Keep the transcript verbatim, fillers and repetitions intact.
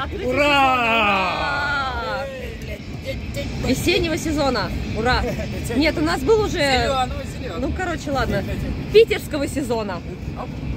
Открытие Ура! сезона. Весеннего сезона. Ура! Нет, у нас был уже... Ну, короче, ладно. Питерского сезона.